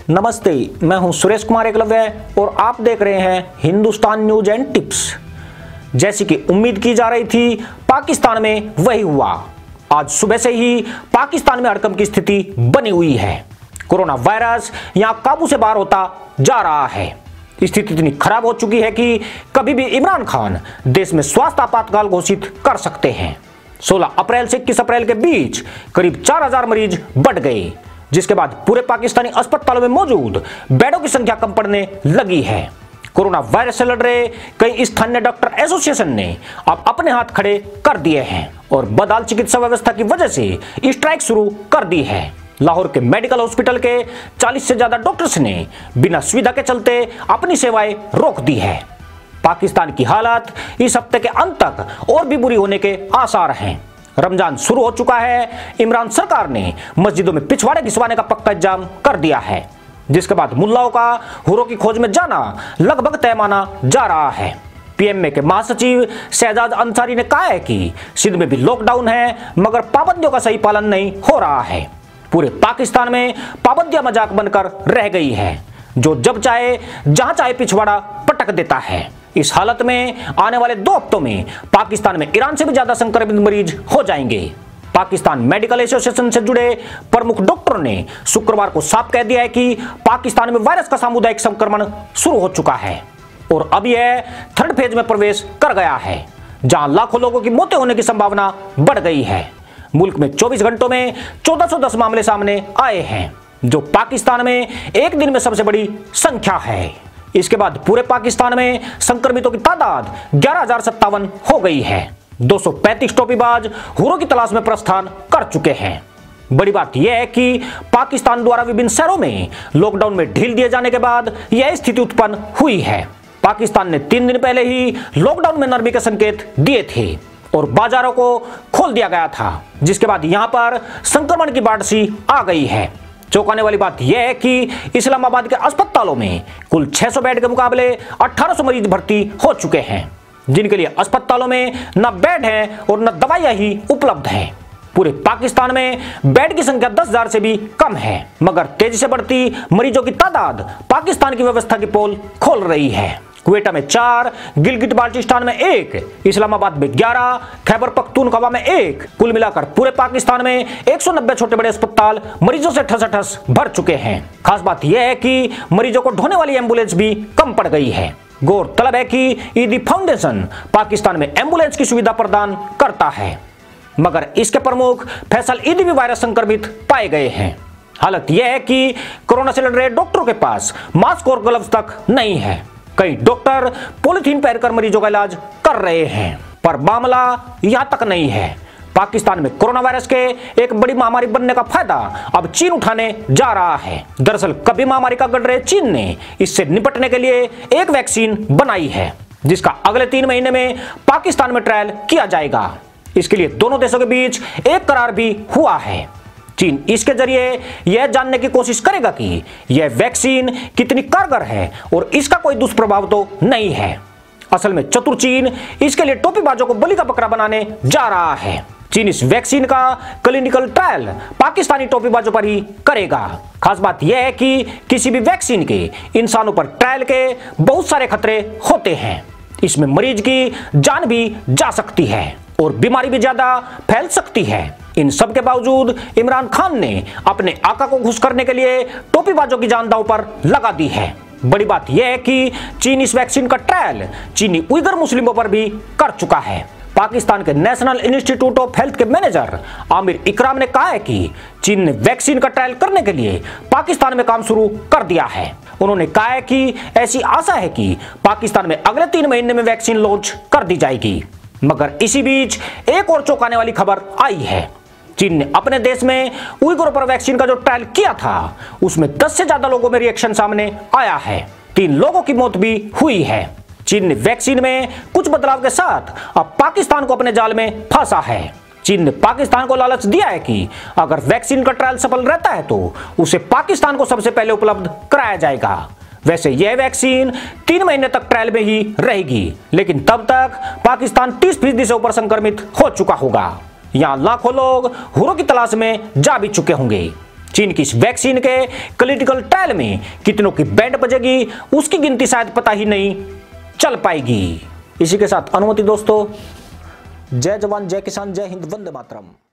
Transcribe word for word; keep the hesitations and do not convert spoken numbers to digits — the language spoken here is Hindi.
नमस्ते, मैं हूं सुरेश कुमार एकलव्य और आप देख रहे हैं हिंदुस्तान न्यूज एंड टिप्स। जैसी कि उम्मीद की जा रही थी, पाकिस्तान में वही हुआ। आज सुबह से ही पाकिस्तान में हड़कंप की स्थिति बनी हुई है। कोरोना वायरस यहां काबू से बाहर होता जा रहा है। स्थिति इतनी खराब हो चुकी है कि कभी भी इमरान खान देश में स्वास्थ्य आपातकाल घोषित कर सकते हैं। सोलह अप्रैल से इक्कीस अप्रैल के बीच करीब चार हजार मरीज बढ़ गए, जिसके बाद पूरे पाकिस्तानी अस्पतालों में मौजूद बेडों की संख्या कम पड़ने लगी है। कोरोना वायरस से लड़ रहे कई स्थानीय डॉक्टर एसोसिएशन ने अब अपने हाथ खड़े कर दिए हैं और बदहाल चिकित्सा व्यवस्था की वजह से स्ट्राइक शुरू कर दी है। लाहौर के मेडिकल हॉस्पिटल के चालीस से ज्यादा डॉक्टर्स ने बिना सुविधा के चलते अपनी सेवाएं रोक दी है। पाकिस्तान की हालत इस हफ्ते के अंत तक और भी बुरी होने के आसार हैं। रमजान शुरू हो चुका है। इमरान सरकार ने मस्जिदों में पिछवाड़े घिसवाने का पक्का इंतजाम कर दिया है, जिसके बाद मुल्लाओं का हुरों की खोज में जाना लगभग तय माना जा रहा है। पीएमए के महासचिव शहजाद अंसारी ने कहा है कि सिंध में भी लॉकडाउन है, मगर पाबंदियों का सही पालन नहीं हो रहा है। पूरे पाकिस्तान में पाबंदियां मजाक बनकर रह गई है, जो जब चाहे जहां चाहे पिछवाड़ा पटक देता है। इस हालत में आने वाले दो हफ्तों में पाकिस्तान में ईरान से भी ज्यादा संक्रमित मरीज हो जाएंगे। पाकिस्तान मेडिकल एसोसिएशन से जुड़े प्रमुख डॉक्टरों ने शुक्रवार को साफ कह दिया है कि पाकिस्तान में वायरस का सामुदायिक संक्रमण शुरू हो चुका है और अब यह थर्ड फेज में प्रवेश कर गया है, जहां लाखों लोगों की मौतें होने की संभावना बढ़ गई है। मुल्क में चौबीस घंटों में चौदह सौ दस मामले सामने आए हैं, जो पाकिस्तान में एक दिन में सबसे बड़ी संख्या है। इसके बाद पूरे पाकिस्तान में संक्रमितों की तादाद ग्यारह हजार सत्तावन हो गई है। दो सौ पैंतीस टोपीबाज हुरों की तलाश में प्रस्थान कर चुके हैं। बड़ी बात यह है कि पाकिस्तान द्वारा विभिन्न शहरों में लॉकडाउन में ढील दिए जाने के बाद यह स्थिति उत्पन्न हुई है। पाकिस्तान ने तीन दिन पहले ही लॉकडाउन में नरमी के संकेत दिए थे और बाजारों को खोल दिया गया था, जिसके बाद यहां पर संक्रमण की बाढ़ सी आ गई है। चौंकाने वाली बात यह है कि इस्लामाबाद के अस्पतालों में कुल छह सौ बेड के मुकाबले अठारह सौ मरीज भर्ती हो चुके हैं, जिनके लिए अस्पतालों में न बेड हैं और न दवाइयां ही उपलब्ध हैं। पूरे पाकिस्तान में बेड की संख्या दस हजार से भी कम है, मगर तेजी से बढ़ती मरीजों की तादाद पाकिस्तान की व्यवस्था की पोल खोल रही है। क्वेटा में चार, गिलगित बाल्टिस्तान में एक, इस्लामाबाद में ग्यारह, खैबर पख्तूनख्वा में एक, कुल मिलाकर पूरे पाकिस्तान में एक सौ नब्बे छोटे बड़े अस्पताल मरीजों से ठसाठस भर चुके हैं। खास बात यह है कि मरीजों को ढोने वाली एम्बुलेंस भी कम पड़ गई है। गौरतलब है कि ईदी फाउंडेशन पाकिस्तान में एम्बुलेंस की सुविधा प्रदान करता है, मगर इसके प्रमुख फैसल ईदी भी वायरस संक्रमित पाए गए हैं। हालत यह है कि कोरोना से लड़ रहे डॉक्टरों के पास मास्क और ग्लव्स तक नहीं है। कई डॉक्टर पॉलिथीन पहनकर मरीजों का इलाज कर रहे हैं, पर मामला यहां तक नहीं है। पाकिस्तान में कोरोना वायरस के एक बड़ी महामारी बनने का फायदा अब चीन उठाने जा रहा है। दरअसल कभी महामारी का गढ़ रहे चीन ने इससे निपटने के लिए एक वैक्सीन बनाई है, जिसका अगले तीन महीने में पाकिस्तान में ट्रायल किया जाएगा। इसके लिए दोनों देशों के बीच एक करार भी हुआ है। चीन इसके जरिए यह जानने की कोशिश करेगा कि यह वैक्सीन कितनी कारगर है और इसका कोई दुष्प्रभाव तो नहीं है। असल में चतुर चीन इसके लिए टोपीबाजों को बलि का बकरा बनाने जा रहा है। चीन इस वैक्सीन का क्लिनिकल ट्रायल पाकिस्तानी टोपीबाजों पर ही करेगा। खास बात यह है कि किसी भी वैक्सीन के इंसानों पर ट्रायल के बहुत सारे खतरे होते हैं। इसमें मरीज की जान भी जा सकती है और बीमारी भी ज्यादा फैल सकती है। इन सब के बावजूद इमरान खान ने अपने आका को खुश करने के लिए टोपीबाजों की जान दांव पर लगा दी है। बड़ी बात यह है कि चीन इस वैक्सीन का ट्रायल चीनी उइगर मुस्लिमों पर भी कर चुका है। पाकिस्तान के नेशनल इंस्टीट्यूट ऑफ हेल्थ के मैनेजर आमिर इकराम ने कहा है कि चीन ने वैक्सीन का ट्रायल करने के लिए पाकिस्तान में काम शुरू कर दिया है। उन्होंने कहा है कि ऐसी आशा है कि पाकिस्तान में अगले तीन महीने में वैक्सीन लॉन्च कर दी जाएगी। मगर इसी बीच एक और चौंकाने वाली खबर आई है। चीन ने अपने देश में उइगुरों पर वैक्सीन का जो ट्रायल किया था, उसमें दस से ज्यादा लोगों में रिएक्शन सामने आया है। तीन लोगों की मौत भी हुई है। चीन ने वैक्सीन में कुछ बदलाव के साथ अब पाकिस्तान को अपने जाल में फंसा है। चीन ने पाकिस्तान को लालच दिया है कि अगर वैक्सीन का ट्रायल सफल रहता है तो उसे पाकिस्तान को सबसे पहले उपलब्ध कराया जाएगा। वैसे यह वैक्सीन तीन महीने तक ट्रायल में ही रहेगी, लेकिन तब तक पाकिस्तान तीस फीसदी से ऊपर संक्रमित हो चुका होगा। यहाँ लाखों लोग हुरों की तलाश में जा भी चुके होंगे। चीन की इस वैक्सीन के क्लिनिकल ट्रायल में कितनों की बैंड बजेगी उसकी गिनती शायद पता ही नहीं चल पाएगी। इसी के साथ अनुमति दोस्तों, जय जवान जय किसान जय हिंद वंदे मातरम।